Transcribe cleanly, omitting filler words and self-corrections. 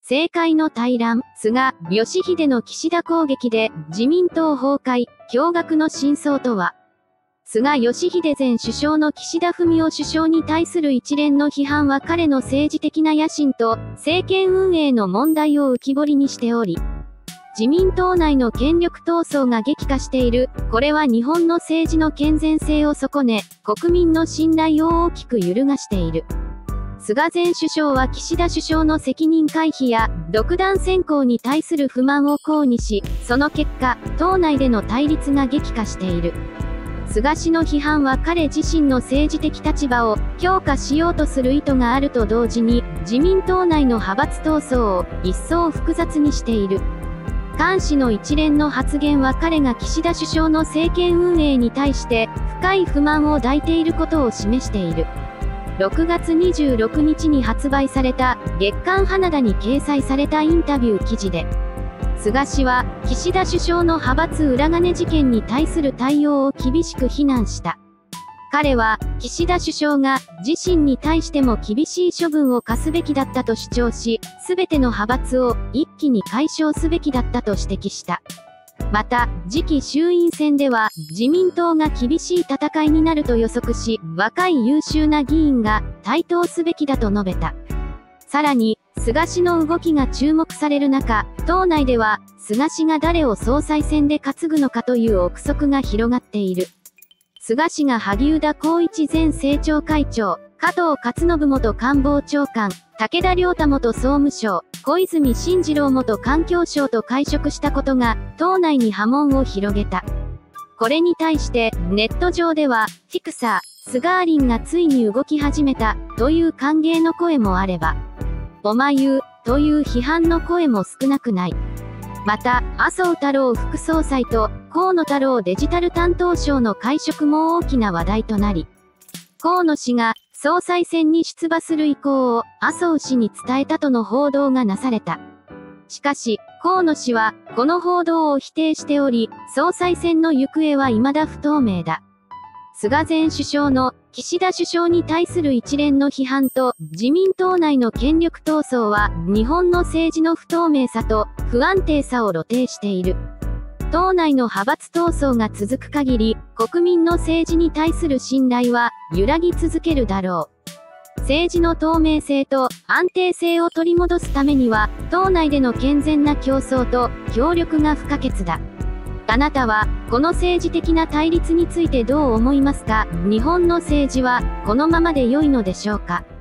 政界の大乱、菅、義偉の岸田攻撃で自民党崩壊、驚愕の真相とは。菅義偉前首相の岸田文雄首相に対する一連の批判は彼の政治的な野心と政権運営の問題を浮き彫りにしており、自民党内の権力闘争が激化している。これは日本の政治の健全性を損ね、国民の信頼を大きく揺るがしている。菅前首相は岸田首相の責任回避や独断専行に対する不満を抗議し、その結果、党内での対立が激化している。菅氏の批判は彼自身の政治的立場を強化しようとする意図があると同時に、自民党内の派閥闘争を一層複雑にしている。菅氏の一連の発言は彼が岸田首相の政権運営に対して深い不満を抱いていることを示している。6月26日に発売された月刊花田に掲載されたインタビュー記事で、菅氏は岸田首相の派閥裏金事件に対する対応を厳しく非難した。彼は岸田首相が自身に対しても厳しい処分を課すべきだったと主張し、すべての派閥を一気に解消すべきだったと指摘した。また、次期衆院選では自民党が厳しい戦いになると予測し、若い優秀な議員が台頭すべきだと述べた。さらに、菅氏の動きが注目される中、党内では菅氏が誰を総裁選で担ぐのかという憶測が広がっている。菅氏が萩生田光一前政調会長、加藤勝信元官房長官、武田良太元総務省、小泉進次郎元環境省と会食したことが党内に波紋を広げた。これに対してネット上ではフィクサー、菅アリンがついに動き始めたという歓迎の声もあれば、おまゆという批判の声も少なくない。また、麻生太郎副総裁と河野太郎デジタル担当相の会食も大きな話題となり、河野氏が総裁選に出馬する意向を麻生氏に伝えたとの報道がなされた。しかし、河野氏はこの報道を否定しており、総裁選の行方は未だ不透明だ。菅前首相の岸田首相に対する一連の批判と自民党内の権力闘争は日本の政治の不透明さと不安定さを露呈している。党内の派閥闘争が続く限り、国民の政治に対する信頼は揺らぎ続けるだろう。政治の透明性と安定性を取り戻すためには、党内での健全な競争と協力が不可欠だ。あなたは、この政治的な対立についてどう思いますか？日本の政治は、このままで良いのでしょうか？